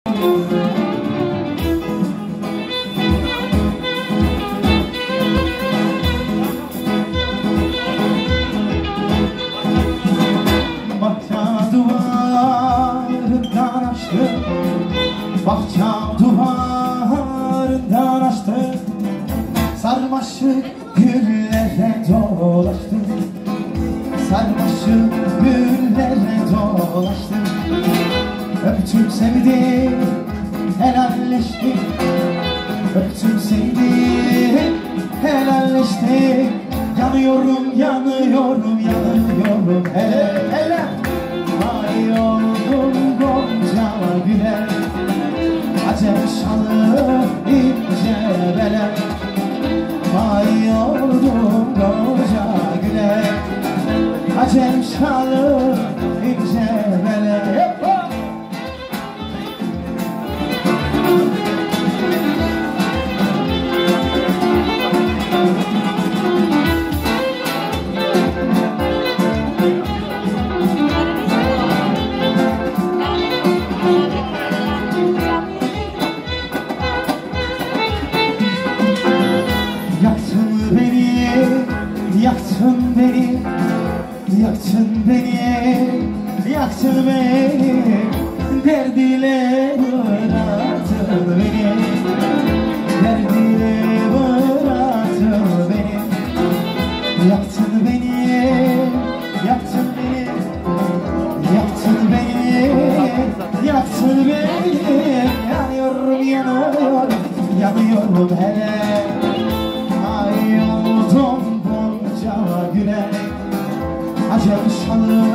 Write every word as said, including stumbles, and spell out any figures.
Bahçam duvarından açtı, sarmaşık güllere dolaştı, sarmaşık güllere dolaştı. Öptüm sevdim, helalleştim, öptüm sevdim, helalleştim. Yanıyorum, yanıyorum, yanıyorum, hele hele. Ay oldum gonca güle, acem şalı ince bele. Ay oldum gonca güle, acem şalı ince bele. Yaktın beni, yaktın beni, yaktın beni, derdiyle bıraktın beni, derdiyle bıraktın beni. Yaktın beni, yaktın beni, yaktın beni, yaktın beni. Yanıyorum, yanıyorum, yanıyorum hele. Ay oldum güle, acem şalı